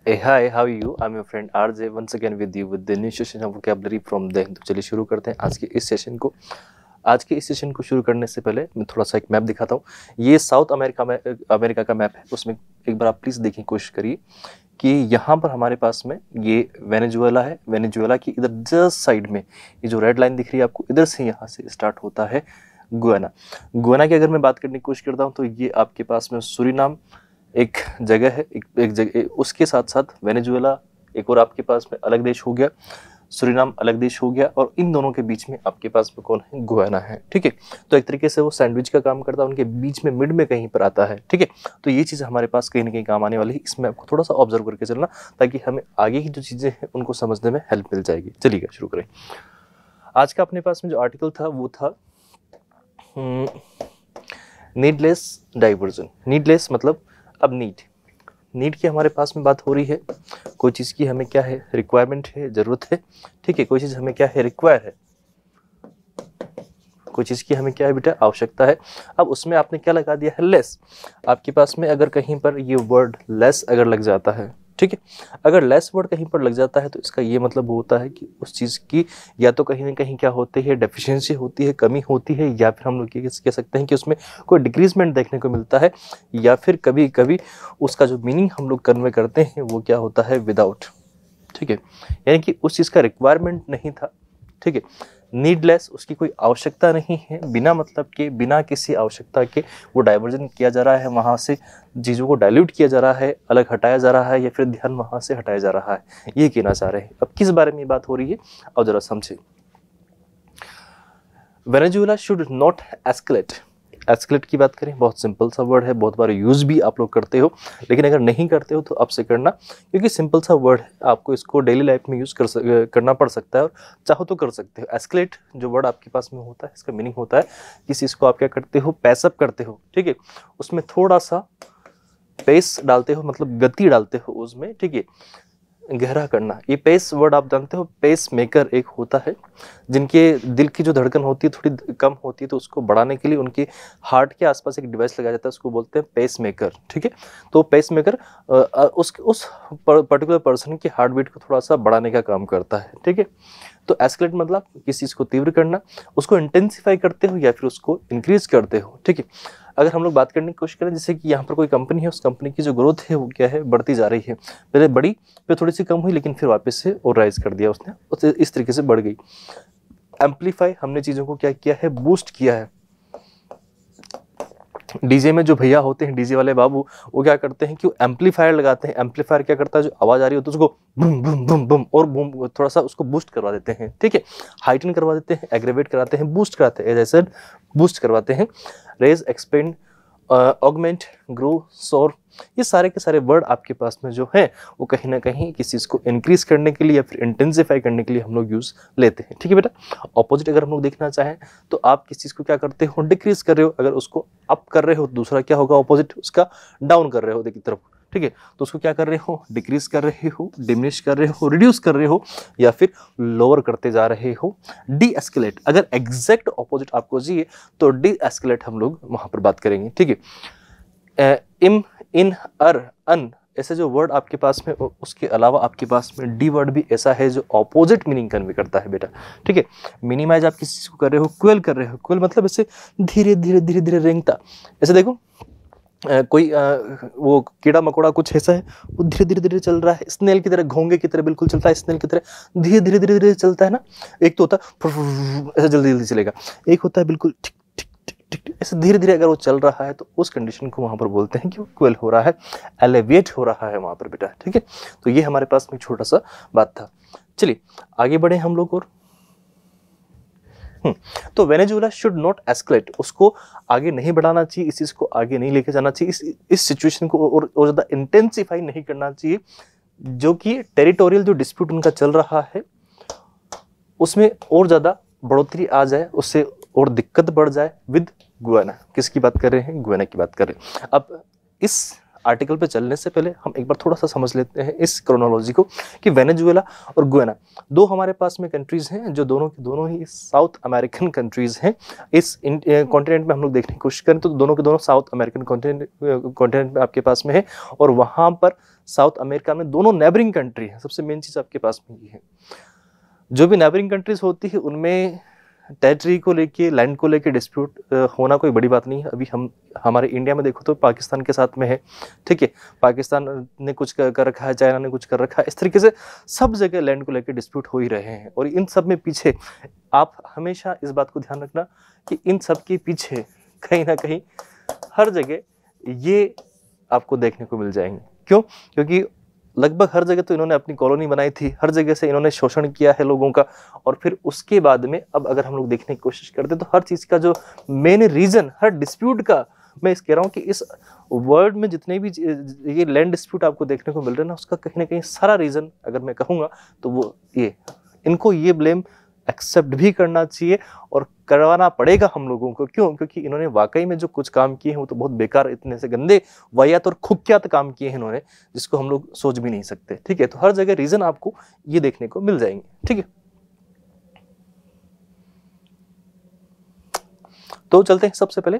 Hey, hi, how are you? I'm your friend RJ once again with you with the new session of vocabulary from the Hindu। चलिए शुरू करते हैं आज के इस session को। आज के इस सेशन को शुरू करने से पहले मैं थोड़ा सा एक मैप दिखाता हूँ। ये साउथ अमेरिका का मैप है। उसमें एक बार आप प्लीज़ देखने की कोशिश करिए कि यहाँ पर हमारे पास में ये वेनेजुएला है। वेनेजुएला की इधर जस्ट साइड में ये जो रेड लाइन दिख रही है आपको, इधर से यहाँ से स्टार्ट होता है गुयाना। गुयाना की अगर मैं बात करने की कोशिश करता हूँ तो ये आपके पास में सूरीनाम एक जगह है, एक जगह, उसके साथ साथ वेनेजुएला एक और आपके पास में अलग देश हो गया, सूरीनाम अलग देश हो गया, और इन दोनों के बीच में आपके पास में कौन है? गुयाना है। ठीक है, तो एक तरीके से वो सैंडविच का काम करता है, उनके बीच में मिड में कहीं पर आता है। ठीक है, तो ये चीज़ हमारे पास कहीं ना कहीं काम आने वाली है। इसमें आपको थोड़ा सा ऑब्जर्व करके चलना ताकि हमें आगे की जो चीज़ें हैं उनको समझने में हेल्प मिल जाएगी। चलिए शुरू करें। आज का अपने पास में जो आर्टिकल था वो था नीडलेस डाइवर्जन। नीडलेस मतलब अब नीड की हमारे पास में बात हो रही है। कोई चीज़ की हमें क्या है? रिक्वायरमेंट है, ज़रूरत है। ठीक है, कोई चीज़ हमें क्या है? रिक्वायर है। कोई चीज़ की हमें क्या है बेटा? आवश्यकता है। अब उसमें आपने क्या लगा दिया है? लेस। आपके पास में अगर कहीं पर ये वर्ड लेस अगर लग जाता है, ठीक है, अगर लेस वर्ड कहीं पर लग जाता है तो इसका ये मतलब होता है कि उस चीज़ की या तो कहीं ना कहीं क्या होती है? डेफिशिएंसी होती है, कमी होती है, या फिर हम लोग ये कह सकते हैं कि उसमें कोई डिक्रीजमेंट देखने को मिलता है, या फिर कभी कभी उसका जो मीनिंग हम लोग कन्वे करते हैं वो क्या होता है? विदाउट। ठीक है, यानी कि उस चीज़ का रिक्वायरमेंट नहीं था। ठीक है, नीडलेस, उसकी कोई आवश्यकता नहीं है, बिना मतलब के, बिना किसी आवश्यकता के वो डाइवर्जन किया जा रहा है, वहाँ से चीज़ों को डाइल्यूट किया जा रहा है, अलग हटाया जा रहा है, या फिर ध्यान वहाँ से हटाया जा रहा है, ये कहना चाह रहे हैं। अब किस बारे में बात हो रही है और जरा समझे। Venezuela should not escalate. Escalate की बात करें, बहुत सिंपल सा वर्ड है, बहुत बार यूज भी आप लोग करते हो, लेकिन अगर नहीं करते हो तो अब से करना, क्योंकि सिंपल सा वर्ड है, आपको इसको डेली लाइफ में यूज करना पड़ सकता है, और चाहो तो कर सकते हो। एस्केलेट जो वर्ड आपके पास में होता है, इसका मीनिंग होता है किसी चीज़ को आप क्या करते हो? पैसअप करते हो। ठीक है, उसमें थोड़ा सा पेस डालते हो, मतलब गति डालते हो उसमें। ठीक है, गहरा करना। ये पेस वर्ड आप जानते हो, पेस मेकर एक होता है, जिनके दिल की जो धड़कन होती है थोड़ी कम होती है, तो उसको बढ़ाने के लिए उनके हार्ट के आसपास एक डिवाइस लगाया जाता है, उसको बोलते हैं पेस मेकर। ठीक है, तो पेस मेकर उस पर्टिकुलर पर्सन की हार्ट बीट को थोड़ा सा बढ़ाने का काम करता है। ठीक है, तो एस्केलेट मतलब किसी चीज़ को तीव्र करना, उसको इंटेंसिफाई करते हो या फिर उसको इंक्रीज करते हो। ठीक है, अगर हम लोग बात करने की कोशिश करें, जैसे कि यहाँ पर कोई कंपनी है, उस कंपनी की जो ग्रोथ है वो क्या है? बढ़ती जा रही है। पहले बढ़ी, फिर थोड़ी सी कम हुई, लेकिन फिर वापस से और राइज कर दिया उसने, इस तरीके से बढ़ गई। एम्पलीफाई, हमने चीज़ों को क्या किया है? बूस्ट किया है। डीजे में जो भैया होते हैं, डीजे वाले बाबू, वो क्या करते हैं कि वो एम्पलीफायर लगाते हैं। एम्पलीफायर क्या करता है? जो आवाज़ आ रही होती है उसको बूम बूम बूम बूम और बूम थोड़ा सा उसको बूस्ट करवा देते हैं। ठीक है, हाइटन करवा देते हैं, एग्रेवेट कराते हैं, बूस्ट कराते हैं, एज आई सेड बूस्ट करवाते हैं। रेज, एक्सपेंड, ऑगमेंट, ग्रो, सोर, ये सारे के सारे वर्ड आपके पास में जो है वो कहीं ना कहीं किसी चीज़ को इंक्रीज करने के लिए या फिर इंटेंसिफाई करने के लिए हम लोग यूज लेते हैं। ठीक है बेटा, ऑपोजिट अगर हम लोग देखना चाहें तो आप किस चीज़ को क्या करते हो? डिक्रीज कर रहे हो। अगर उसको अप कर रहे हो तो दूसरा क्या होगा? ऑपोजिट उसका डाउन कर रहे हो देखिए तरफ। ठीक है, तो उसको क्या कर रहे हो? डिक्रीज कर रहे हो, डिमिनिश कर रहे हो, रिड्यूस कर रहे हो, या फिर लोअर करते जा रहे हो। डी एस्केलेट, अगर एग्जैक्ट ऑपोजिट आपको चाहिए तो डी एस्केलेट हम लोग वहां पर बात करेंगे। ठीक है, इम, इन, अर, अन, ऐसे जो वर्ड आपके पास में, उसके अलावा आपके पास में डी वर्ड भी ऐसा है जो ऑपोजिट मीनिंग कन्वे करता है बेटा। ठीक है, मिनिमाइज आप किसी चीज को कर रहे हो, क्वेल कर रहे हो। क्वेल मतलब ऐसे धीरे धीरे धीरे धीरे रेंगता, ऐसे देखो कोई वो कीड़ा मकोड़ा कुछ ऐसा है, वो धीरे धीरे धीरे चल रहा है, स्नेल की तरह, घोंगे की तरह बिल्कुल चलता है, स्नेल की तरह धीरे धीरे धीरे धीरे चलता है ना। एक तो होता है ऐसा जल्दी जल्दी चलेगा, एक होता है बिल्कुल टिक टिक टिक टिक टिक, ऐसे धीरे धीरे अगर वो चल रहा है तो उस कंडीशन को वहां पर बोलते हैं कि वो क्वेल हो रहा है, एलिवेट हो रहा है वहां पर बेटा। ठीक है, तो ये हमारे पास में छोटा सा बात था। चलिए आगे बढ़े हम लोग। और तो वेनेजुएला शुड नॉट एस्केलेट, उसको आगे नहीं बढ़ाना चाहिए, इस चीज को आगे नहीं लेके जाना चाहिए, इस सिचुएशन को और ज्यादा इंटेंसिफाई नहीं करना चाहिए, जो कि टेरिटोरियल जो डिस्प्यूट उनका चल रहा है उसमें और ज्यादा बढ़ोतरी आ जाए, उससे और दिक्कत बढ़ जाए विद गुयाना। किसकी बात कर रहे हैं? गुयाना की बात कर रहे हैं। अब इस आर्टिकल पे चलने से पहले हम एक बार थोड़ा सा समझ लेते हैं इस क्रोनोलॉजी को कि वेनेजुएला और गुयाना दो हमारे पास में कंट्रीज हैं जो दोनों के दोनों ही साउथ अमेरिकन कंट्रीज हैं। इस कॉन्टिनेंट में हम लोग देखने की कोशिश करें तो दोनों के दोनों साउथ अमेरिकन कॉन्टिनेंट में आपके पास में है, और वहाँ पर साउथ अमेरिका में दोनों नेबरिंग कंट्री है। सबसे मेन चीज़ आपके पास में ये है, जो भी नेबरिंग कंट्रीज होती है उनमें टेरिटरी को लेके, लैंड को लेके डिस्प्यूट होना कोई बड़ी बात नहीं है। अभी हम हमारे इंडिया में देखो तो पाकिस्तान के साथ में है, ठीक है, पाकिस्तान ने कुछ कर रखा है, चाइना ने कुछ कर रखा है, इस तरीके से सब जगह लैंड को लेके डिस्प्यूट हो ही रहे हैं। और इन सब में पीछे आप हमेशा इस बात को ध्यान रखना कि इन सब के पीछे कहीं ना कहीं हर जगह ये आपको देखने को मिल जाएंगे। क्यों? क्योंकि लगभग हर जगह तो इन्होंने अपनी कॉलोनी बनाई थी, हर जगह से इन्होंने शोषण किया है लोगों का, और फिर उसके बाद में अब अगर हम लोग देखने की कोशिश करते तो हर चीज़ का जो मेन रीज़न, हर डिस्प्यूट का, मैं इस कह रहा हूँ कि इस वर्ल्ड में जितने भी ये लैंड डिस्प्यूट आपको देखने को मिल रहे हैं ना, उसका कहीं ना कहीं सारा रीज़न अगर मैं कहूँगा तो वो ये, इनको ये ब्लेम एक्सेप्ट भी करना चाहिए और करवाना पड़ेगा हम लोगों को। क्यों? क्योंकि इन्होंने वाकई में जो कुछ काम किए हैं वो तो बहुत बेकार, इतने से गंदे, वाहियात और खुक्यात काम किए हैं इन्होंने, जिसको हम लोग सोच भी नहीं सकते। ठीक है, तो हर जगह रीजन आपको ये देखने को मिल जाएंगे। ठीक है, तो चलते हैं सबसे पहले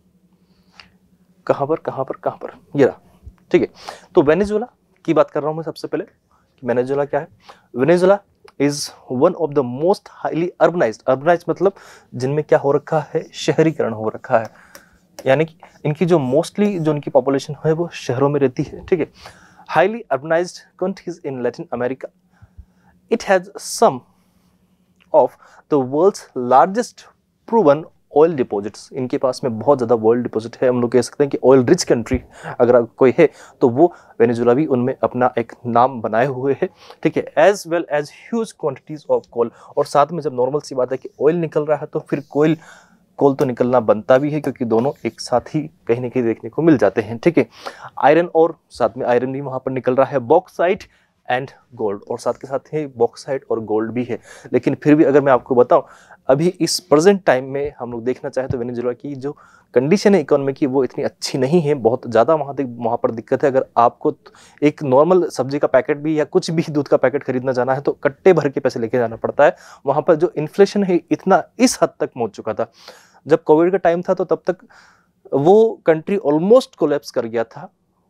कहां पर ये रहा। ठीक है, तो वेनेजुएला की बात कर रहा हूं मैं सबसे पहले कि वेनेजुएला क्या है। Venezuela is one of the most highly urbanised मतलब जिनमें क्या हो रखा है, शहरीकरण हो रखा है, यानी कि इनकी जो मोस्टली जो इनकी पॉपुलेशन है वो शहरों में रहती है। ठीक है, highly urbanised countries in Latin America, it has some of the world's largest proven oil deposits. इनके पास में बहुत ज़्यादा ऑयल डिपॉजिट है, हम लोग कह सकते हैं कि ऑयल रिच कंट्री अगर कोई है तो वो वेनेजुएला भी उनमें अपना एक नाम बनाए हुए है। ठीक है, as well as huge quantities of coal, और साथ में जब नॉर्मल सी बात है कि ऑयल निकल रहा है तो फिर कोल तो निकलना बनता भी है, क्योंकि दोनों एक साथ ही कहीं ना कहीं देखने को मिल जाते हैं। ठीक है, आयरन और साथ में आयरन भी वहाँ पर निकल रहा है, बॉक्साइट एंड गोल्ड, और साथ के साथ ही बॉक्साइट और गोल्ड भी है। लेकिन फिर भी अगर मैं आपको बताऊं अभी इस प्रेजेंट टाइम में हम लोग देखना चाहें तो वेनेजुएला की जो कंडीशन है इकोनॉमी की वो इतनी अच्छी नहीं है, बहुत ज़्यादा वहाँ पर दिक्कत है। अगर आपको एक नॉर्मल सब्जी का पैकेट भी या कुछ भी दूध का पैकेट खरीदना जाना है तो कट्टे भर के पैसे लेके जाना पड़ता है। वहाँ पर जो इन्फ्लेशन है इतना इस हद तक पहुँच चुका था, जब कोविड का टाइम था तो तब तक वो कंट्री ऑलमोस्ट कोलैप्स कर गया था,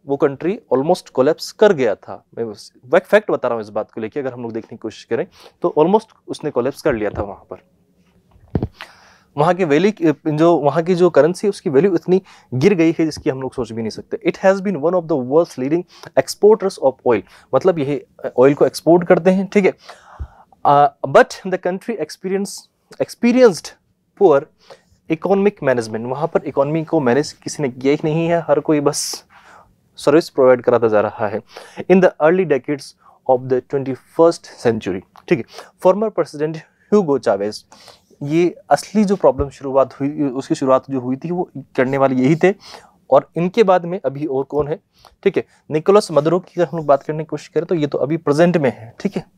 मैं फैक्ट बता रहा हूँ इस बात को लेके, अगर हम लोग देखने की कोशिश करें तो ऑलमोस्ट उसने कोलैप्स कर लिया था। वहां पर वहां की वहां की जो करेंसी उसकी वैल्यू इतनी गिर गई है जिसकी हम लोग सोच भी नहीं सकते। It has been one of the world's leading exporters of oil, मतलब ये ऑयल को एक्सपोर्ट करते हैं। ठीक है, but the country experienced poor economic management, वहां पर इकोनॉमी को मैनेज किसी ने किया ही नहीं है, हर कोई बस सर्विस प्रोवाइड कराता जा रहा है। In the early decades of the 21st century, ठीक है, फॉर्मर प्रेसिडेंट ह्यूगो चावेज, ये असली जो प्रॉब्लम उसकी शुरुआत जो हुई थी वो करने वाले यही थे। और इनके बाद में अभी और कौन है, ठीक है, निकोलस मदुरो की अगर हम लोग बात करने की कोशिश करें तो ये तो अभी प्रेजेंट में है। ठीक है,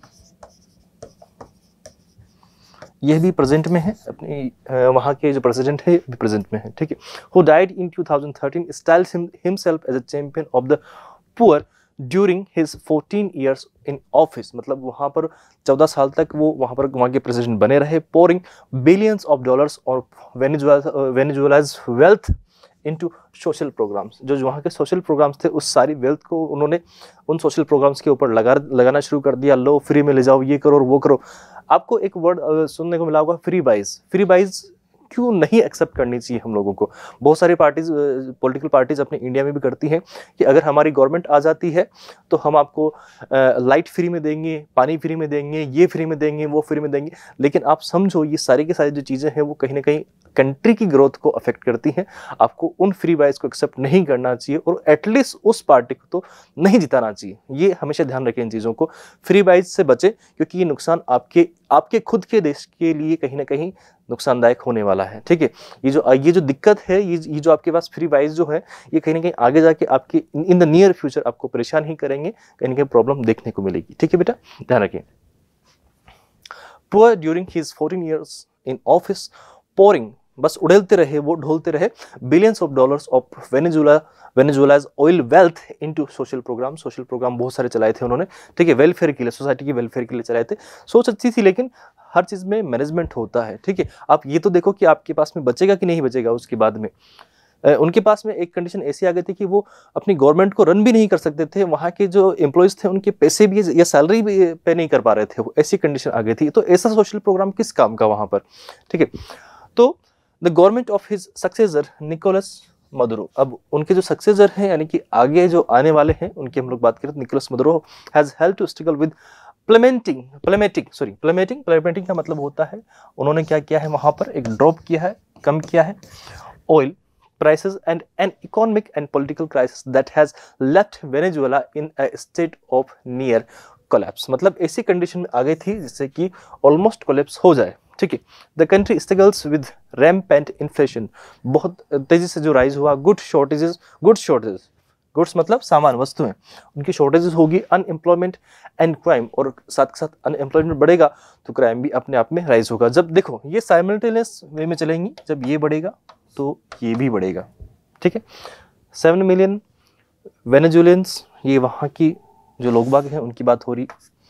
यह भी प्रेजेंट में है, अपनी वहाँ के जो प्रेसिडेंट है भी प्रेजेंट में है। ठीक है, who died in 2013 styles himself as a champion of the poor during his 14 years in office, मतलब वहाँ पर 14 साल तक वो वहाँ के प्रेसिडेंट बने रहे। पोरिंग बिलियंस ऑफ डॉलर्स और Venezuela's wealth into social programmes, जो वहाँ के सोशल प्रोग्राम्स थे उस सारी वेल्थ को उन्होंने उन सोशल प्रोग्राम्स के ऊपर लगाना शुरू कर दिया। लो, फ्री में ले जाओ, ये करो और वो करो। आपको एक वर्ड सुनने को मिला होगा, फ्री बाइज क्यों नहीं एक्सेप्ट करनी चाहिए हम लोगों को। बहुत सारी पार्टीज, पॉलिटिकल पार्टीज अपने इंडिया में भी करती हैं कि अगर हमारी गवर्नमेंट आ जाती है तो हम आपको लाइट फ्री में देंगे, पानी फ्री में देंगे, ये फ्री में देंगे, वो फ्री में देंगे। लेकिन आप समझो ये सारी की सारी जो चीज़ें हैं वो कहीं ना कहीं कंट्री की ग्रोथ को अफेक्ट करती हैं। आपको उन फ्री बाइज को एक्सेप्ट नहीं करना चाहिए और एटलीस्ट उस पार्टी को तो नहीं जिताना चाहिए। ये हमेशा ध्यान रखें इन चीज़ों को, फ्री बाइज से बचें, क्योंकि ये नुकसान आपके खुद के देश के लिए कहीं ना कहीं नुकसानदायक होने वाला है। ठीक है, ये जो दिक्कत है, ये जो आपके पास फ्री बाइज जो है, ये कहीं ना कहीं आगे जाके आपके इन द नियर फ्यूचर आपको परेशान ही करेंगे, कहीं ना कहीं प्रॉब्लम देखने को मिलेगी। ठीक है बेटा, ध्यान रखें। Poor during his 14 years in office, pouring बस उड़ेलते रहे, वो ढोलते रहे billions of dollars of Venezuela's oil wealth into social programme बहुत सारे चलाए थे उन्होंने, ठीक है, वेलफेयर के लिए, सोसाइटी के वेलफेयर के लिए चलाए थे। सोच अच्छी थी, लेकिन हर चीज़ में मैनेजमेंट होता है, ठीक है। आप ये तो देखो कि आपके पास में बचेगा कि नहीं बचेगा उसके बाद में। उनके पास में एक कंडीशन ऐसी आ गई थी कि वो अपनी गवर्नमेंट को रन भी नहीं कर सकते थे, वहाँ के जो एम्प्लॉयज़ थे उनके पैसे भी या सैलरी भी पे नहीं कर पा रहे थे, वो ऐसी कंडीशन आ गई थी। तो ऐसा सोशल प्रोग्राम किस काम का वहाँ पर, ठीक है। तो the government of his successor Nicolas Maduro, अब उनके जो सक्सेसर हैं यानी कि आगे जो आने वाले हैं उनकी हम लोग बात करें, Nicolas Maduro has help to struggle with plummeting का मतलब होता है उन्होंने क्या किया है, वहाँ पर एक ड्रॉप किया है, कम किया है oil prices and an economic and political crisis that has left Venezuela in a state of near collapse। मतलब ऐसी कंडीशन में आ गई थी जिससे कि ऑलमोस्ट कोलैप्स हो जाए, ठीक है। The country struggles with rampant inflation, बहुत तेजी से जो राइज हुआ, गुड्स मतलब सामान, वस्तुएं, उनकी शॉर्टेजेस होगी, अनएम्प्लॉयमेंट एंड क्राइम, और साथ के साथ अनएम्प्लॉयमेंट बढ़ेगा तो क्राइम भी अपने आप में राइज होगा। जब देखो ये साइमल्टेनियस वे में चलेंगी, जब ये बढ़ेगा तो ये भी बढ़ेगा, ठीक है। 7 मिलियन वेनेजुएलियंस, ये वहाँ की जो लोग बाग हैं उनकी बात हो रही,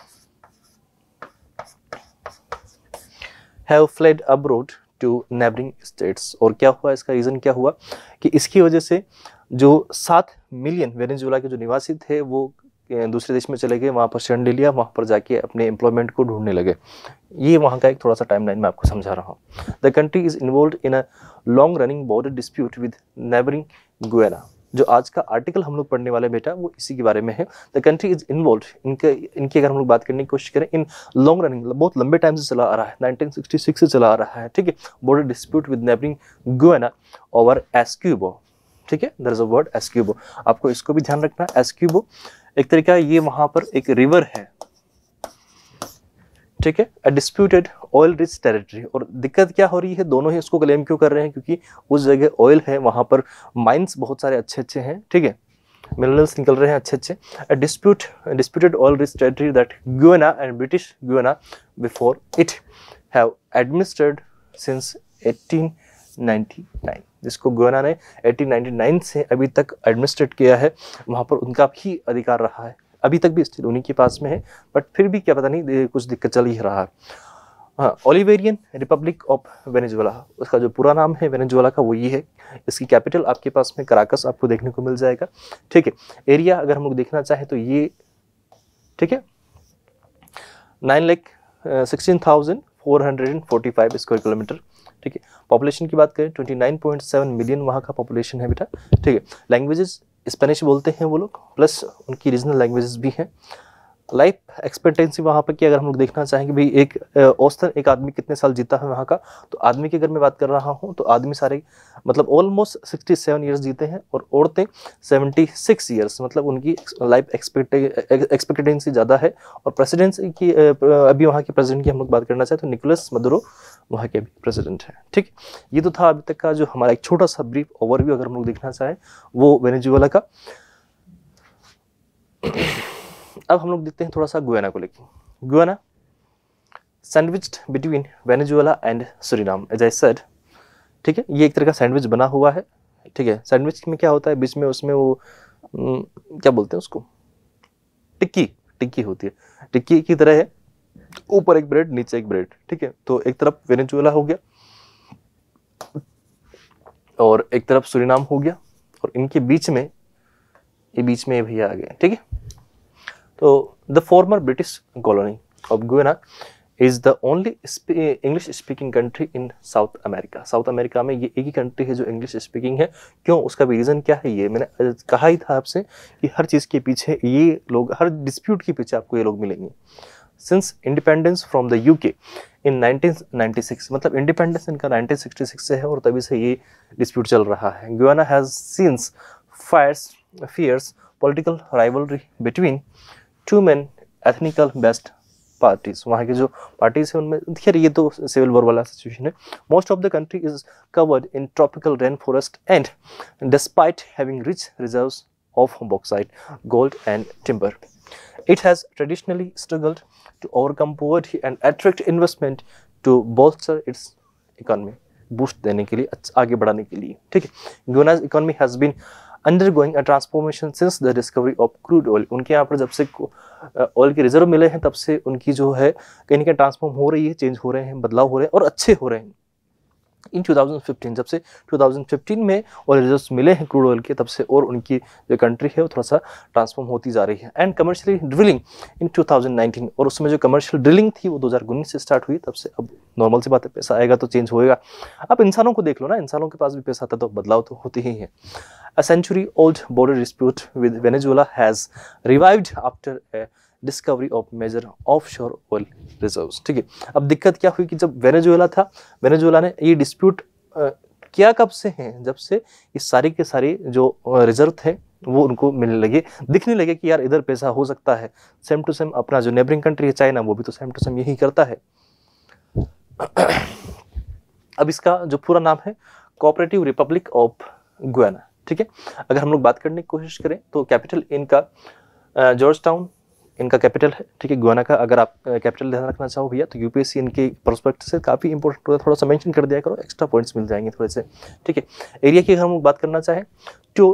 have fled abroad to neighbouring states. और क्या हुआ, इसका रीज़न क्या हुआ कि इसकी वजह से जो 7 मिलियन वेनेजुएला के जो निवासी थे वो दूसरे देश में चले गए, वहाँ पर शरण ले लिया, वहाँ पर जाके अपने एम्प्लॉयमेंट को ढूंढने लगे। ये वहाँ का एक थोड़ा सा टाइमलाइन मैं आपको समझा रहा हूँ। The country is involve in a long running border dispute with neighbouring Guyana. जो आज का आर्टिकल हम लोग पढ़ने वाले बेटा वो इसी के बारे में है। द कंट्री इज इन्वॉल्व, इनकी अगर हम लोग बात करने की कोशिश करें, इन लॉन्ग रनिंग, बहुत लंबे टाइम से चला आ रहा है, 1966 से चला आ रहा है, ठीक है, border dispute with neighbouring Guyana over Essequibo, ठीक है। There is a word Essequibo, आपको इसको भी ध्यान रखना। एस्क्यूबो एक तरीका, ये वहां पर एक रिवर है, ठीक है, a disputed oil rich territory. और दिक्कत क्या हो रही है, दोनों ही इसको क्लेम क्यों कर रहे हैं, क्योंकि उस जगह ऑयल है, वहां पर माइंस बहुत सारे अच्छे अच्छे हैं, ठीक है, मिनरल्स निकल रहे हैं अच्छे अच्छे। A disputed oil rich territory that Guyana and British Guyana before it have administered since 1899, जिसको गुयाना ने 1899 से अभी तक एडमिनिस्ट्रेट किया है, वहाँ पर उनका भी अधिकार रहा है, अभी तक भी स्टिल उन्हीं के पास में है, बट फिर भी क्या पता नहीं कुछ दिक्कत चल ही रहा है। हाँ, ओलिवेरियन रिपब्लिक ऑफ वेनेजुएला, उसका जो पूरा नाम है वेनेजुएला का वो ये है। इसकी कैपिटल आपके पास में कराकस आपको देखने को मिल जाएगा, ठीक है। एरिया अगर हम लोग देखना चाहें तो ये, ठीक है, 9,16,445 स्क्वायर किलोमीटर, ठीक है। पॉपुलेशन की बात करें 29.7 मिलियन वहाँ का पॉपुलेशन है बेटा, ठीक है। लैंग्वेजेस स्पेनिश बोलते हैं वो लोग, प्लस उनकी रीजनल लैंग्वेजेस भी हैं। लाइफ एक्सपेक्टेंसी वहाँ पर की अगर हम लोग देखना चाहेंगे भाई एक औसतन एक आदमी कितने साल जीता है वहाँ का, तो आदमी की अगर मैं बात कर रहा हूँ तो आदमी सारे मतलब ऑलमोस्ट 67 ईयर्स जीते हैं, और औरतें 76 ईयर्स, मतलब उनकी लाइफ एक्सपेक्टेंसी ज़्यादा है। और प्रेसिडेंसी की अभी वहाँ के प्रेसिडेंट की हम लोग बात करना चाहें तो निकोलस मदुरो वहाँ के अभी प्रेसिडेंट हैं, ठीक। ये तो था अभी तक का जो हमारा एक छोटा सा ब्रीफ ओवरव्यू अगर हम लोग देखना चाहें वो वेनेजुएला का। अब हम लोग देखते हैं थोड़ा सा गुयाना को लेकर। Guyana sandwiched between Venezuela and Suriname, as I said, ठीक है। ये एक तरह का सैंडविच बना हुआ है, ठीक है। सैंडविच में क्या होता है, बीच में उसमें वो क्या बोलते हैं उसको, टिक्की होती है, टिक्की की तरह है, ऊपर एक ब्रेड नीचे एक ब्रेड, ठीक है। तो एक तरफ वेनेजुएला हो गया और एक तरफ सूरीनाम हो गया, और इनके बीच में ये भैया आ गए, ठीक है। तो the former British colony of Guyana is the only English speaking country in South America. South America में ये एक ही कंट्री है जो इंग्लिश स्पीकिंग है। क्यों, उसका भी रीज़न क्या है, ये मैंने कहा ही था आपसे कि हर चीज़ के पीछे ये लोग, हर डिस्प्यूट के पीछे आपको ये लोग मिलेंगे। Since independence from the UK in 1996, मतलब इंडिपेंडेंस इनका 1966 से है और तभी से ये डिस्प्यूट चल रहा है। Guyana has seen fierce political rivalry between two main ethnical based parties। वहाँ की जो पार्टीज है उनमें, खैर ये तो सिविल वॉर वाला सिचुएशन है। Most of the country is covered in tropical rain forest and despite having rich reserves of bauxite, gold and timber, it has traditionally struggled to overcome poverty and attract investment to bolster its economy। Boost देने के लिए, आगे बढ़ाने के लिए, ठीक है। Guyana's economy has been undergoing a transformation since the discovery of crude oil. उनके यहाँ पर जब से ऑयल के रिजर्व मिले हैं तब से उनकी जो है कहीं ना कहीं ट्रांसफॉर्म हो रही है, चेंज हो रहे हैं, बदलाव हो रहे हैं और अच्छे हो रहे हैं। इन 2015 जब से 2015 में ऑयल रिजर्व्स मिले हैं क्रूड ऑयल के, तब से और उनकी जो कंट्री है वो थोड़ा सा ट्रांसफॉर्म होती जा रही है। एंड कमर्शियली ड्रिलिंग इन 2019, और उसमें जो कमर्शियल ड्रिलिंग थी वो 2019 से स्टार्ट हुई, तब से अब नॉर्मल सी बात है, पैसा आएगा तो चेंज होएगा। अब इंसानों को देख लो ना, इंसानों के पास भी पैसा आता तो बदलाव तो होते ही है। A century-old border dispute with Venezuela has revived after a discovery of major offshore oil reserves। ठीक है, अब दिक्कत क्या हुई कि जब वेनेजुएला था, वेनेजुएला ने ये डिस्प्यूट किया कब से हैं, जब से ये सारी के सारी जो रिजर्व थे वो उनको मिलने लगे, दिखने लगे कि यार इधर पैसा हो सकता है। सेम टू सेम अपना जो नेबरिंग कंट्री है चाइना, वो भी तो सेम टू सेम यही करता है। अब इसका जो पूरा नाम है कोऑपरेटिव रिपब्लिक ऑफ गुयाना, ठीक है। अगर हम लोग बात करने की कोशिश करें तो कैपिटल इनका जॉर्ज टाउन इनका कैपिटल है, ठीक है, गुयाना का। अगर आप कैपिटल ध्यान रखना चाहो भैया तो यूपीएससी इनके प्रोस्पेक्ट से काफ़ी इंपॉर्टेंट होता है, थोड़ा सा मेंशन कर दिया करो, एक्स्ट्रा पॉइंट्स मिल जाएंगे थोड़े से, ठीक है। एरिया की अगर हम लोग बात करना चाहें तो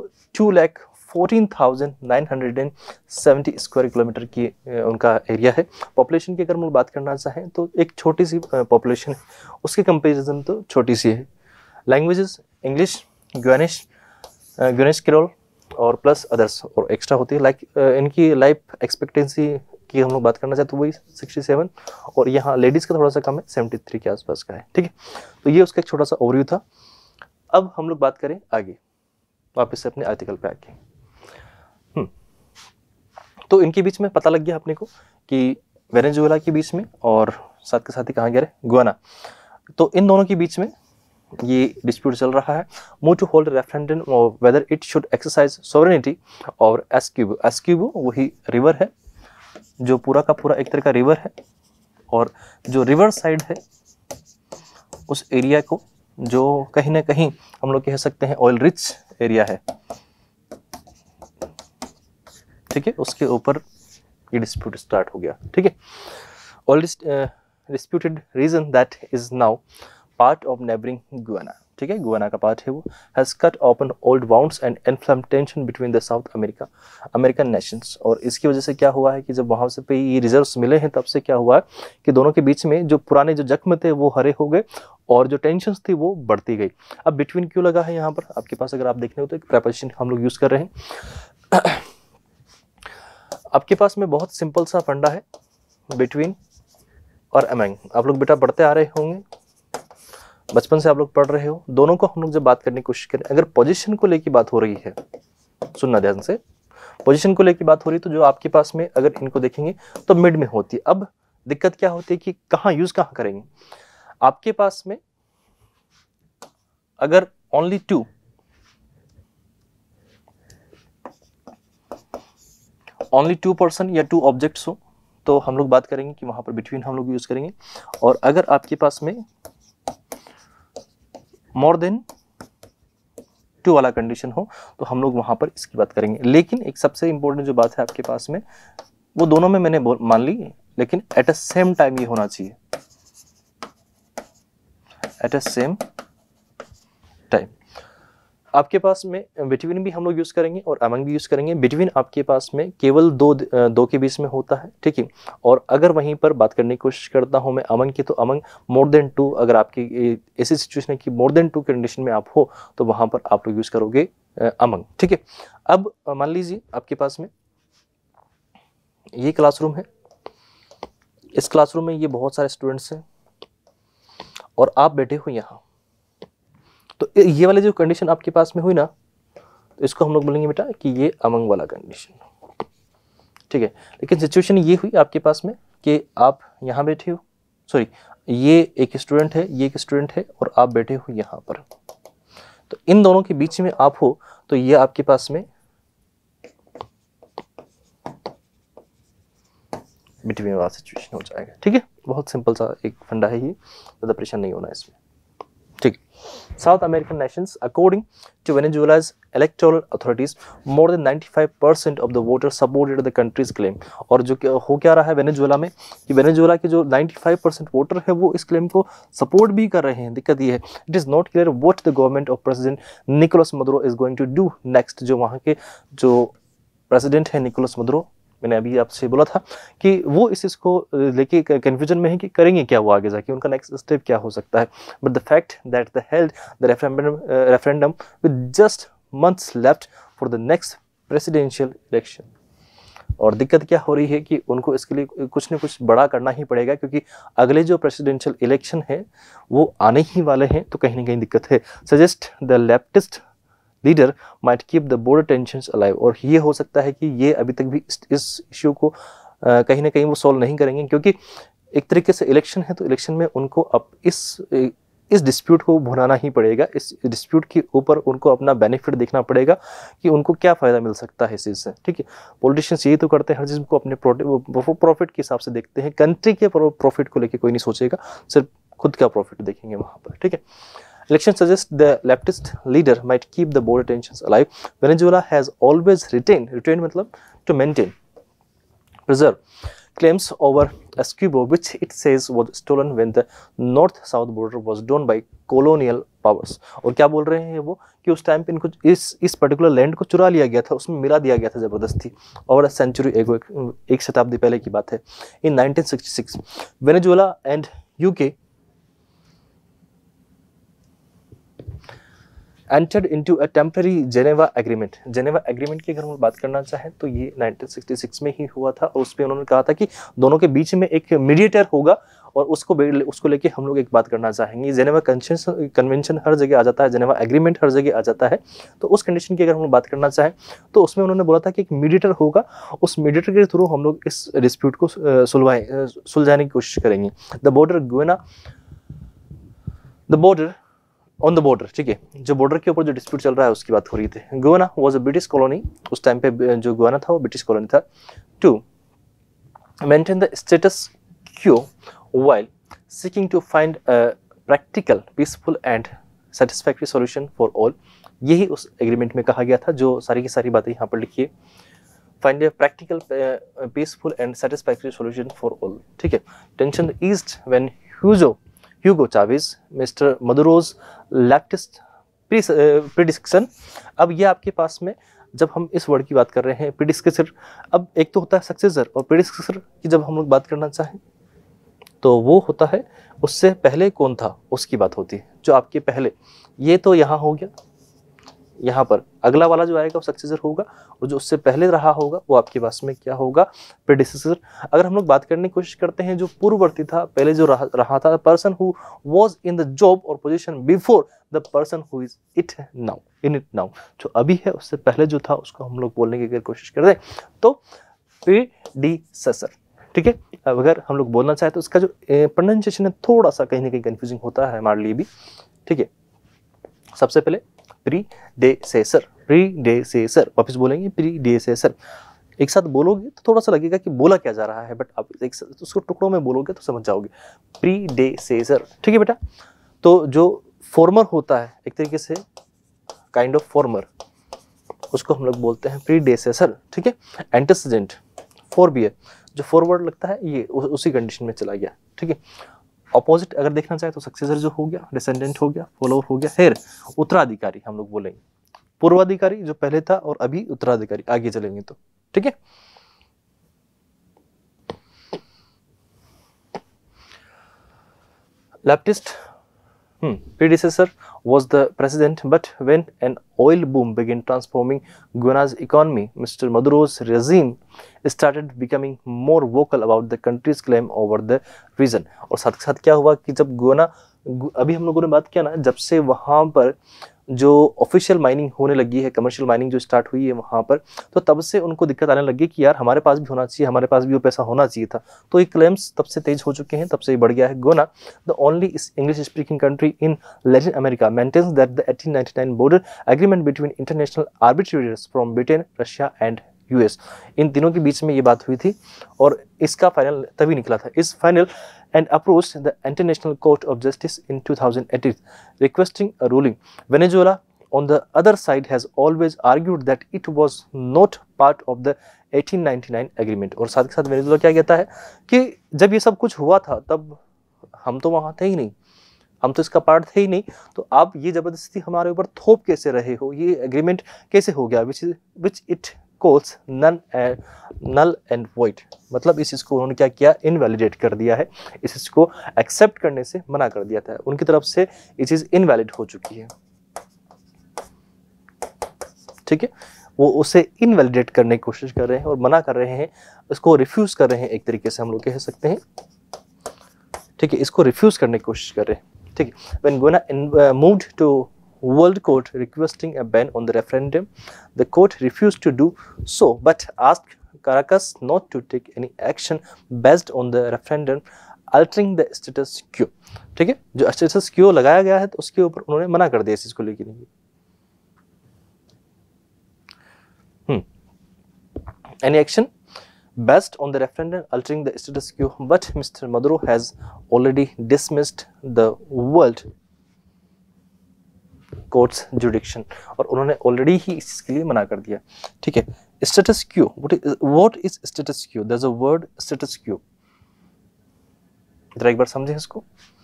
2,14,970 स्क्वायर किलोमीटर की उनका एरिया है। पॉपुलेशन की अगर हम लोग बात करना चाहें तो एक छोटी सी पॉपुलेशन है, उसके कंपेरिजन तो छोटी सी है। लैंग्वेजेस इंग्लिश, गुयानिश क्रियोल और प्लस अदर्स और एक्स्ट्रा होती है। लाइक इनकी लाइफ एक्सपेक्टेंसी की हम लोग बात करना चाहें तो वही 67, और यहाँ लेडीज़ का थोड़ा सा कम है, 73 के आसपास का है, ठीक है। तो ये उसका एक छोटा सा ओवरव्यू था। अब हम लोग बात करें आगे, वापस से अपने आर्टिकल पे आके। तो इनके बीच में पता लग गया अपने को कि वेनेजुएला के बीच में और साथ के साथ ही कहाँ गया गुयाना, तो इन दोनों के बीच में ये डिस्प्यूट चल रहा है। Move to hold referendum of whether it should exercise sovereignty over Essequibo. एस्क्यूबो वही रिवर है जो पूरा का पूरा एक तरह का रिवर है, और जो रिवर साइड है उस एरिया को जो कहीं ना कहीं हम लोग कह सकते हैं ऑयल रिच एरिया है, ठीक है, उसके ऊपर ये डिस्प्यूट स्टार्ट हो गया, ठीक है। All disputed region that is now part of neighbouring Guyana, ठीक है, गुयाना का पार्ट है वो, has cut open old wounds and inflamed tension between the South American nations. और इसकी वजह से क्या हुआ है कि जब वहाँ से पे ये रिजर्व्स मिले हैं तब से क्या हुआ है कि दोनों के बीच में जो पुराने जो जख्म थे वो हरे हो गए और जो टेंशन्स थी वो बढ़ती गई। अब बिटवीन क्यों लगा है यहाँ पर, आपके पास अगर आप देखने हो तो एक प्रेपोजिशन हम लोग यूज़ कर रहे हैं। आपके पास में बहुत सिंपल सा फंडा है, बिटवीन और अमंग। आप लोग बेटा पढ़ते आ रहे होंगे, बचपन से आप लोग पढ़ रहे हो। दोनों को हम लोग जब बात करने की कोशिश करें, अगर पोजीशन को लेकर बात हो रही है, सुनना ध्यान से, पोजीशन को लेकर बात हो रही है तो जो आपके पास में अगर इनको देखेंगे तो मिड में होती है। अब दिक्कत क्या होती है कि कहाँ यूज कहाँ करेंगे। आपके पास में अगर ओनली टू पर्सन या टू ऑब्जेक्ट्स हो तो हम लोग बात करेंगे कि वहां पर बिटवीन हम लोग यूज करेंगे। और अगर आपके पास में मोर देन 2 वाला कंडीशन हो तो हम लोग वहां पर इसकी बात करेंगे। लेकिन एक सबसे इंपॉर्टेंट जो बात है आपके पास में, वो दोनों में मैंने मान ली, लेकिन एट अ सेम टाइम ये होना चाहिए, एट अ सेम टाइम। आपके पास में बिटवीन भी हम लोग यूज करेंगे और अमंग भी यूज करेंगे। बिटवीन आपके पास में केवल दो के बीच में होता है, ठीक है। और अगर वहीं पर बात करने की कोशिश करता हूं मैं अमंग की, तो अमंग मोर देन 2, अगर आपकी ऐसी सिचुएशन है कि मोर देन 2 कंडीशन में आप हो तो वहां पर आप लोग यूज करोगे अमंग, ठीक है। अब मान लीजिए आपके पास में ये क्लासरूम है, इस क्लासरूम में ये बहुत सारे स्टूडेंट्स हैं और आप बैठे हो यहाँ, तो ये वाली जो कंडीशन आपके पास में हुई ना, तो इसको हम लोग बोलेंगे बेटा कि ये अमंग वाला कंडीशन, ठीक है। लेकिन सिचुएशन ये हुई आपके पास में कि आप यहाँ बैठे हो, सॉरी ये एक स्टूडेंट है, ये एक स्टूडेंट है और आप बैठे हो यहाँ पर, तो इन दोनों के बीच में आप हो तो ये आपके पास में बिटवीन वाला सिचुएशन हो जाएगा, ठीक है। बहुत सिंपल सा एक फंडा है ये, ज़्यादा परेशान नहीं होना इसमें, ठीक। South American nations according to Venezuela's electoral authorities, more than 95% of the voters supported the country's claim. और जो हो क्या रहा है वेनेजुएला में कि वेनेजुएला के जो 95% वोटर है वो इस क्लेम को सपोर्ट भी कर रहे हैं। दिक्कत ये है, it is not clear what the government of President Nicolas Maduro is going to do next. जो वहाँ के जो प्रेसिडेंट है निकोलस मदुरो, मैंने अभी आपसे बोला था कि वो इस चीज़ को लेके कन्फ्यूजन में है कि करेंगे क्या वो आगे जाके, उनका नेक्स्ट स्टेप क्या हो सकता है। But the fact that the held the referendum with just months left for the next presidential election. और दिक्कत क्या हो रही है कि उनको इसके लिए कुछ न कुछ बड़ा करना ही पड़ेगा, क्योंकि अगले जो प्रेसिडेंशियल इलेक्शन है वो आने ही वाले हैं, तो कहीं ना कहीं दिक्कत है। Suggest the leftist leader might keep the border tensions alive. और ये हो सकता है कि ये अभी तक भी इस इश्यू को कहीं ना कहीं वो सॉल्व नहीं करेंगे, क्योंकि एक तरीके से इलेक्शन है तो इलेक्शन में उनको अब इस डिस्प्यूट को भुनाना ही पड़ेगा। इस डिस्प्यूट के ऊपर उनको अपना बेनिफिट देखना पड़ेगा कि उनको क्या फ़ायदा मिल सकता है इस चीज़ से। ठीक है, पॉलिटिशियंस यही तो करते हैं, हर चीज़ को अपने प्रॉफिट के हिसाब से देखते हैं। कंट्री के प्रॉफिट को लेकर कोई नहीं सोचेगा, सिर्फ खुद का प्रॉफिट देखेंगे वहाँ पर। ठीक है, election suggests the leftist leader might keep the border tensions alive. Venezuela has always retained मतलब to maintain, preserve claims over Essequibo, which it says was stolen when the north-south border was drawn by colonial powers. और क्या बोल रहे हैं वो कि उस time पे इनको इस पर्टिकुलर लैंड को चुरा लिया गया था, उसमें मिला दिया गया था ज़बरदस्ती, और सेंचुरी एक शताब्दी पहले की बात है। In 1966, Venezuela and UK entered into a temporary Geneva Agreement. Geneva Agreement की अगर हम बात करना चाहें तो ये 1966 में ही हुआ था, और उस पर उन्होंने कहा था कि दोनों के बीच में एक मीडिएटर होगा, और उसको लेके हम लोग एक बात करना चाहेंगे। जेनेवा कन्वेंशन हर जगह आ जाता है, जेनेवा एग्रीमेंट हर जगह आ जाता है, तो उस कंडीशन की अगर हम बात करना चाहें तो उसमें उन्होंने बोला था कि एक मीडिएटर होगा, उस मीडिएटर के थ्रू हम लोग इस डिस्प्यूट को सुलझाने की कोशिश करेंगे। ऑन द बॉर्डर, ठीक है, जो बॉर्डर के ऊपर जो डिस्प्यूट चल रहा है उसकी बात हो रही थी। Guyana was a British colony, उस टाइम पे जो गुयाना था वो ब्रिटिश कॉलोनी था। To maintain the status quo while seeking to find a practical peaceful and satisfactory solution for all. यही उस एग्रीमेंट में कहा गया था, जो सारी की सारी बातें यहाँ पर लिखिए। Find a practical peaceful and satisfactory solution for all. ठीक है, tension eased when Hugo Chavez, Mr. Maduro's leftist prediction। अब ये आपके पास में जब हम इस वर्ड की बात कर रहे हैं प्रीडिसेसर, अब एक तो होता है सक्सेसर, और प्रीडिसेसर की जब हम लोग बात करना चाहें तो वो होता है उससे पहले कौन था उसकी बात होती है, जो आपके पहले। ये तो यहाँ हो गया, यहाँ पर अगला वाला जो आएगा वो सक्सेसर होगा, और जो उससे पहले रहा होगा वो आपके पास में क्या होगा, प्रेडिसेसर। अगर हम लोग बात करने की कोशिश करते हैं जो पूर्ववर्ती था, पहले जो रहा था, person who was in the job और position before the person who is in it now, जो अभी है उससे पहले जो था उसको हम लोग बोलने की अगर कोशिश करते हैं तो प्रीडिसेसर। ठीक है, अब अगर हम लोग बोलना चाहें तो इसका जो प्रोनाउंसिएशन है थोड़ा सा कहीं ना कहीं कंफ्यूजिंग होता है हमारे लिए भी। ठीक है, सबसे पहले प्रीडेसेसर, वापस बोलेंगे प्रीडेसेसर। एक साथ बोलोगे तो थोड़ा सा लगेगा कि बोला क्या जा रहा है, बट आप एक साथ उसको टुकड़ों में बोलोगे तो समझ जाओगे। प्रीडेसेसर, ठीक है बेटा। तो जो फॉर्मर होता है एक तरीके से काइंड ऑफ फॉर्मर, उसको हम लोग बोलते हैं प्रीडेसेसर। ठीक है, एंटीसीडेंट फॉरबियर, जो फॉरवर्ड लगता है ये उसी कंडीशन में चला गया। ठीक है, ऑपोजिट अगर देखना चाहे तो सक्सेसर जो हो गया, डिसेंडेंट हो गया, फॉलोअर हो गया, हेयर उत्तराधिकारी हम लोग बोलेंगे। पूर्वाधिकारी जो पहले था, और अभी उत्तराधिकारी आगे चलेंगे तो। ठीक है, leftist predecessor was the president, but when an oil boom began transforming Guyana's economy, Mr. Maduro's regime started becoming more vocal about the country's claim over the region। और साथ साथ क्या हुआ कि जब गुयाना, अभी हम लोगों ने बात किया ना, जब से वहाँ पर जो ऑफिशियल माइनिंग होने लगी है, कमर्शियल माइनिंग जो स्टार्ट हुई है वहाँ पर, तो तब से उनको दिक्कत आने लगी कि यार हमारे पास भी होना चाहिए, हमारे पास भी वो पैसा होना चाहिए था। तो ये क्लेम्स तब से तेज हो चुके हैं, तब से ही बढ़ गया है। Guyana, the only English speaking country in Latin America, maintains that the 1899 border agreement between international arbitrators from Britain, Russia and US, इन तीनों के बीच में ये बात हुई थी, और इसका फाइनल तभी निकला था। इस final and approached the International Court of Justice in 2018 requesting a ruling. Venezuela on the other side has always argued that it was not part of the 1899 agreement। और साथ ही साथ वेनेजुएला क्या कहता है कि जब ये सब कुछ हुआ था तब हम तो वहाँ थे ही नहीं, हम तो इसका पार्ट थे ही नहीं, तो आप ये जबरदस्ती हमारे ऊपर थोप कैसे रहे हो, ये एग्रीमेंट कैसे हो गया, which it calls null and void. मतलब इस चीज़ को उन्होंने क्या किया, इनवैलिडेट कर दिया है, इस चीज़ को एक्सेप्ट करने से मना कर दिया था, उनकी तरफ से ये चीज़ इनवैलिड हो चुकी है। ठीक है, वो उसे इनवैलिडेट करने की कोशिश कर रहे हैं और मना कर रहे हैं, इसको रिफ्यूज कर रहे हैं, एक तरीके से हम लोग कह सकते हैं। ठीक है, इसको रिफ्यूज करने की कोशिश कर रहे हैं। ठीक है, when Guyana moved to World Court requesting a ban on the referendum, the court refused to do so, but asked Caracas not to take any action based on the referendum altering the status quo। ठीक है, जो status quo लगाया गया है तो उसके ऊपर उन्होंने मना कर दिया इस चीज को लेकर नहीं। Any action based on the referendum altering the status quo, but Mr. Maduro has already dismissed the World court's jurisdiction, और उन्होंने ऑलरेडी ही इस चीज के लिए मना कर दिया। ठीक है, status quo, what is status quo, there is a word status quo, जरा एक बार समझें इसको।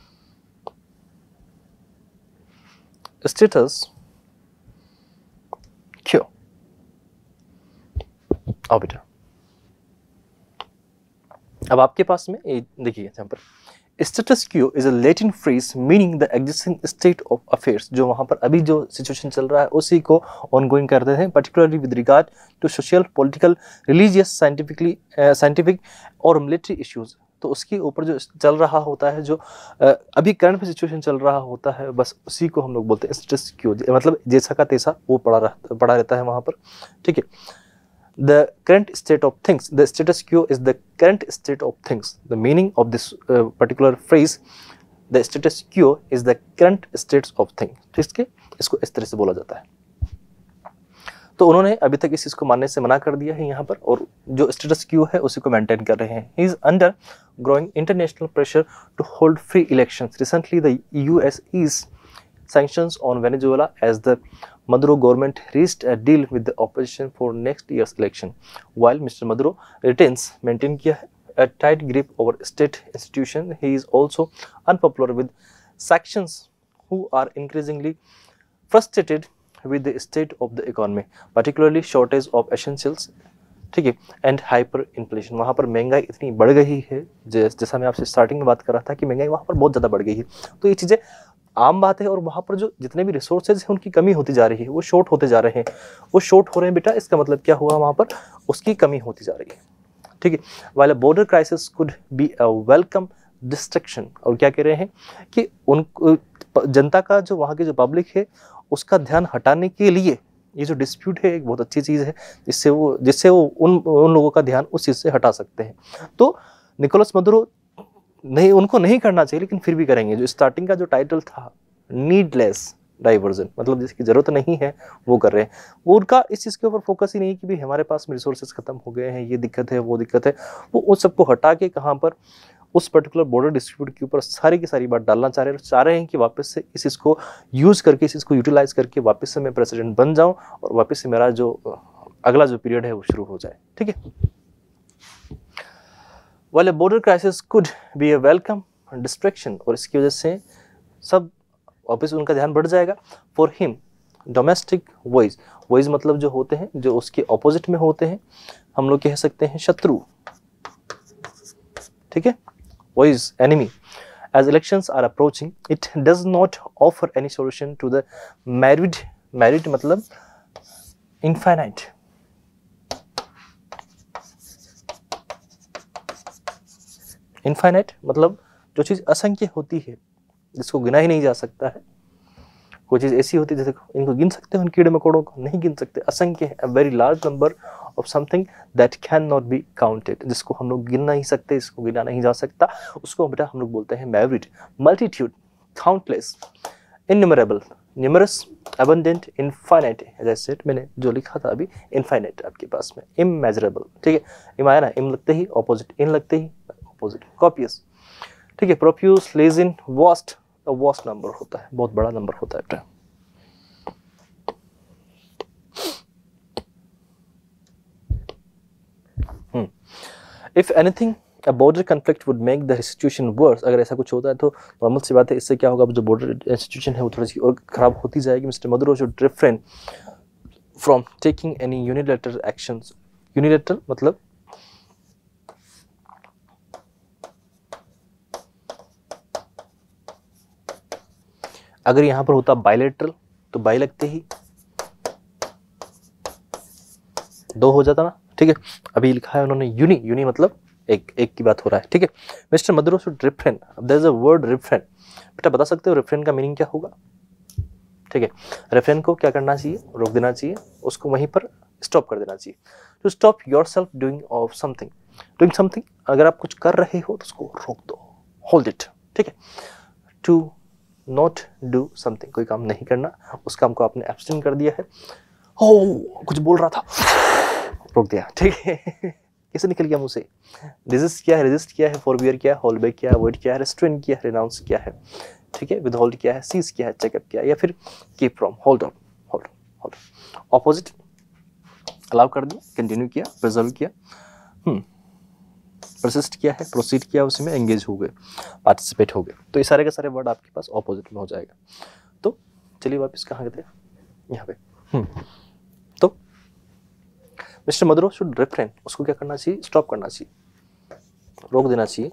स्टेटस क्यू, आओ बेटा, अब आपके पास में देखिए यहाँ पर status quo is a Latin phrase meaning the existing state of affairs. जो वहाँ पर अभी जो सिचुएशन चल रहा है उसी को ऑनगोइंग करते हैं, particularly with regard to social, political, religious, scientific और मिलिट्री इश्यूज। तो उसके ऊपर जो चल रहा होता है, जो अभी करंट में सिचुएशन चल रहा होता है, बस उसी को हम लोग बोलते हैं स्टेटस क्यू। मतलब जैसा का तैसा वो पड़ा रहता है वहाँ पर। ठीक है, the current state of things, the status quo is the current state of things, the meaning of this particular phrase, the status quo is the current states of things। ठीक है, इसको इस तरह से बोला जाता है। तो उन्होंने अभी तक इस चीज को मानने से मना कर दिया है यहाँ पर, और जो स्टेटस क्यू है उसी को मेंटेन कर रहे हैं। He is under growing international pressure to hold free elections. Recently the US is sanctions on Venezuela as the Maduro government reached a deal with the opposition for next year's election, while Mr. Maduro retains maintain किया है a tight grip over state institution. He is also unpopular with sections who are increasingly frustrated with the state of the economy, particularly shortage of essentials। ठीक है, and hyper inflation. वहाँ पर महंगाई इतनी बढ़ गई है, जैसा मैं आपसे स्टार्टिंग में बात कर रहा था कि महंगाई वहाँ पर बहुत ज़्यादा बढ़ गई है। तो ये चीज़ें आम बात है, और वहाँ पर जो जितने भी रिसोर्सेज हैं उनकी कमी होती जा रही है, वो शॉर्ट होते जा रहे हैं। वो शॉर्ट हो रहे हैं बेटा, इसका मतलब क्या हुआ, वहाँ पर उसकी कमी होती जा रही है। ठीक है, while a border crisis could be a welcome distraction. और क्या कह रहे हैं कि उन जनता का, जो वहाँ की जो पब्लिक है, उसका ध्यान हटाने के लिए ये जो डिस्प्यूट है एक बहुत अच्छी चीज़ है, जिससे वो उन लोगों का ध्यान उस चीज़ से हटा सकते हैं। तो निकोलस मदुरो नहीं, उनको नहीं करना चाहिए, लेकिन फिर भी करेंगे। जो स्टार्टिंग का जो टाइटल था नीडलेस डाइवर्जन, मतलब जिसकी जरूरत नहीं है वो कर रहे हैं, वो उनका इस चीज़ के ऊपर फोकस ही नहीं कि भाई हमारे पास में रिसोर्सेज खत्म हो गए हैं, ये दिक्कत है, वो दिक्कत है। वो उन सबको हटा के कहाँ पर, उस पर्टिकुलर बॉर्डर डिस्प्यूट के ऊपर सारी की सारी बात डालना चाह रहे हैं कि वापस से इस चीज़ को यूज़ करके, इस चीज़ को यूटिलाइज करके वापस से मैं प्रेसिडेंट बन जाऊँ और वापस से मेरा जो अगला जो पीरियड है वो शुरू हो जाए। ठीक है, While a border crisis could be a welcome distraction, और इसकी वजह से सब वापस उनका ध्यान बढ़ जाएगा। For him, domestic voice मतलब जो होते हैं, जो उसके ऑपोजिट में होते हैं, हम लोग कह सकते हैं शत्रु। ठीक है, voice enemy। As elections are approaching, it does not offer any solution to the married मतलब infinite। इनफाइनाइट मतलब जो चीज़ असंख्य होती है, जिसको गिना ही नहीं जा सकता है। कोई चीज़ ऐसी होती है जैसे इनको गिन सकते हो, इन कीड़े मकोड़ों को नहीं गिन सकते, असंख्य है, a very large number of something that can not be counted, जिसको हम लोग गिन नहीं सकते, इसको गिना नहीं जा सकता, उसको बेटा हम लोग बोलते हैं myriad. Multitude, countless, innumerable, numerous, abundant, infinite. As I said, मैंने जो लिखा था अभी, इनफाइनाइट आपके पास में, इमेजरेबल। ठीक है, इम आया ना, इम लगते ही ऑपोजिट, इन लगते ही ऑपोजिट, कॉपियस। ठीक है, profuse, legion, vast, vast number होता है, बहुत बड़ा नंबर होता है। If anything a border conflict would make the situation worse, अगर ऐसा कुछ होता है तो नॉर्मल सी बात है, इससे क्या होगा, जो बॉर्डर सिचुएशन है वो थोड़ी सी और खराब होती जाएगी। Mister Maduro should refrain from taking any unilateral actions. Unilateral मतलब अगर यहाँ पर होता बायलैटरल तो बाई लगते ही 2 हो जाता ना, ठीक है। अभी लिखा है उन्होंने यूनी, यूनी मतलब एक की बात हो रहा है, ठीक है। Mister Maduro should refrain, there is a word refrain, बेटा बता सकते हो रिफ्रेन का मीनिंग क्या होगा, ठीक है। रिफ्रेन को क्या करना चाहिए, रोक देना चाहिए, उसको वहीं पर स्टॉप कर देना चाहिए। To stop yourself doing of something, doing something, अगर आप कुछ कर रहे हो तो उसको रोक दो, होल्ड इट, ठीक है। टू नॉट डू समथिंग, कोई काम नहीं करना, उस काम को आपने एब्सटेन कर दिया है, हो कुछ बोल रहा था, रोक दिया, ठीक है। कैसे निकल गया मुंह से। रेजिस्ट क्या है, रेजिस्ट क्या है, फॉरबियर क्या है, होल्ड बैक क्या है, अवॉइड क्या है, रेस्ट्रेन क्या है, रिनाउंस क्या है, ठीक है। विदहोल्ड क्या है, सीज क्या है, चेकअप क्या है, या फिर keep from, hold on, hold hold. Opposite allow कर दिया, कंटिन्यू किया, प्रिजर्व किया, परसिस्ट किया है, प्रोसीड किया, उसमें एंगेज हो गए, पार्टिसिपेट हो गए। तो ये सारे के सारे वर्ड आपके पास ऑपोजिट में हो जाएगा। तो चलिए वापस कहाँ गए थे, यहाँ पे। तो मिस्टर मदुरो शुड रिफ्रेन, उसको क्या करना चाहिए, स्टॉप करना चाहिए, रोक देना चाहिए,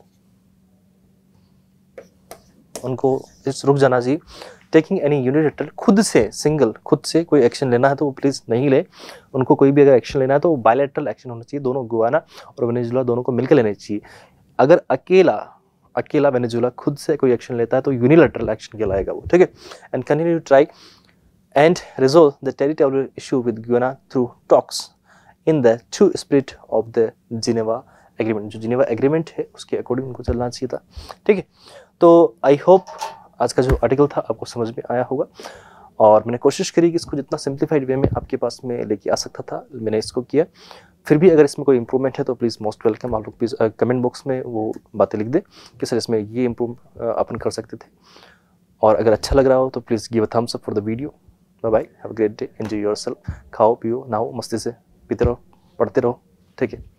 उनको रुक जाना चाहिए। टेकिंग एनी यूनिलैटरल, खुद से सिंगल, खुद से कोई एक्शन लेना है तो वो प्लीज़ नहीं ले, उनको कोई भी अगर एक्शन लेना है तो बायलैटरल एक्शन होना चाहिए, दोनों गुयाना और वेनेजुएला दोनों को मिलकर लेना चाहिए। अगर अकेला वेनेजुएला खुद से कोई एक्शन लेता है तो यूनिलैटरल एक्शन कहलाएगा वो, ठीक है। And continue to try and resolve the territorial issue with Guyana through talks in the true spirit of the Geneva agreement, जो जिनेवा एग्रीमेंट है उसके अकॉर्डिंग उनको चलना चाहिए था, ठीक है। तो आई होप आज का जो आर्टिकल था आपको समझ में आया होगा, और मैंने कोशिश करी कि इसको जितना सिंप्लीफाइड वे में आपके पास में लेके आ सकता था मैंने इसको किया। फिर भी अगर इसमें कोई इंप्रूवमेंट है तो प्लीज़ मोस्ट वेलकम, आप लोग प्लीज़ कमेंट बॉक्स में वो बातें लिख दें कि सर इसमें ये इम्प्रूव अपन कर सकते थे। और अगर अच्छा लग रहा हो तो please give a thumbs up for the video. Bye bye, have a great day, enjoy yourself, खाओ पियो नहाओ मस्ती से, पीते रहो, पढ़ते रहो, ठीक है।